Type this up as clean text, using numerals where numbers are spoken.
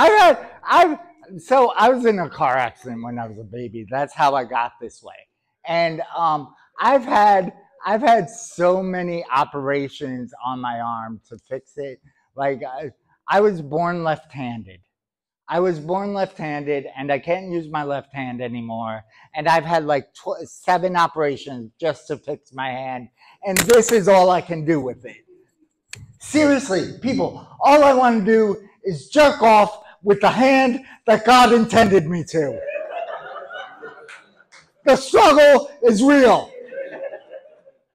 So I was in a car accident when I was a baby. That's how I got this way. And I've had I've had so many operations on my arm to fix it. Like I was born left-handed. I was born left-handed, and I can't use my left hand anymore. And I've had like 7 operations just to fix my hand, and this is all I can do with it. Seriously, people, all I want to do is jerk off with the hand that God intended me to. The struggle is real.